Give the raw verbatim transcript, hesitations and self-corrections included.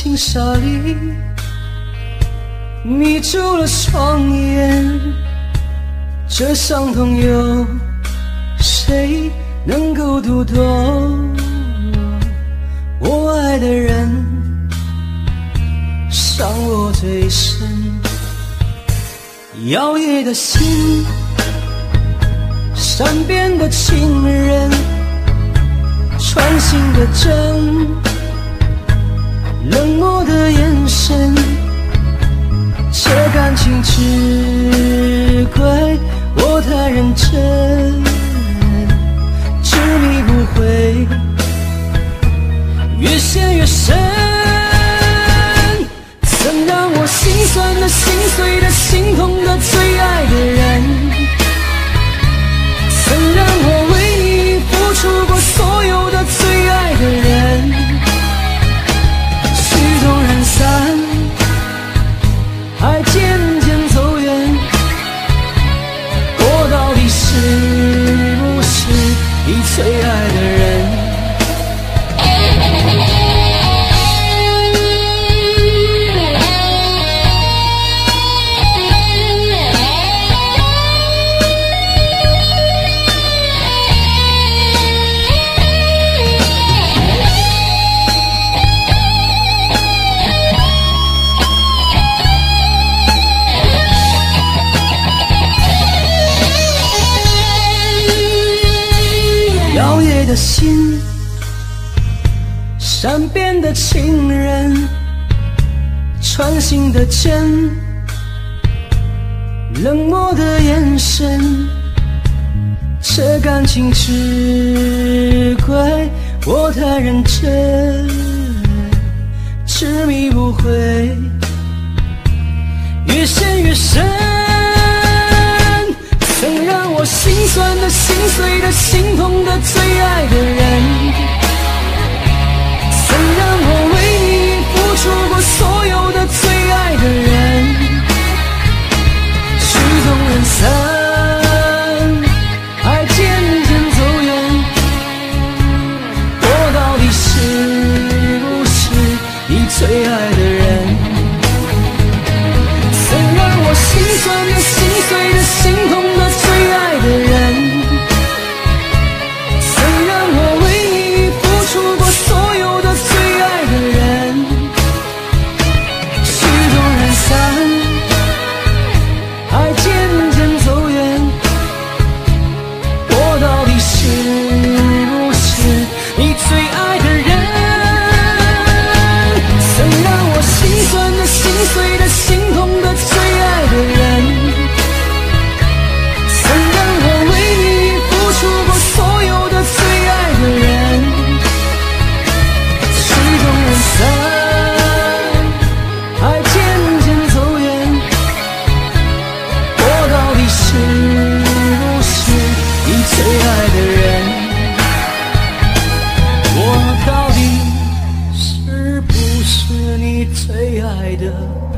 情沙里迷住了双眼，这伤痛有谁能够读懂？我爱的人伤我最深，摇曳的心，善变的情人，穿心的针，冷漠的眼神，这感情只怪我太认真，执迷不悔，越陷越深，曾让我心酸的、心碎的、心痛的最爱的人，曾让我为你付出过所有的最爱的人，曲终人散，爱渐渐走远，我到底是不是你最爱的人？摇曳的心，善变的情人，穿心的针，冷漠的眼神，这感情只怪我太认真，执迷不悔，越陷越深，曾让我心酸的、心碎的、心痛的最爱的人，曾让我为你付出过所有的最爱的人，曲终人散，爱渐渐走远，我到底是不是你最爱的人？曾让我心酸的、心碎的、心痛的最爱的人，曾让我为你付出过所有的最爱的人，曲终人散，爱渐渐走远，我到底是不是你最爱的人？曾让我心酸的、心碎的、心痛的最爱的人，曾让我为你付出过所有的最爱的人，曲终人散，爱渐渐走远，我到底是不是你最爱的人？我到底是不是你最爱的人？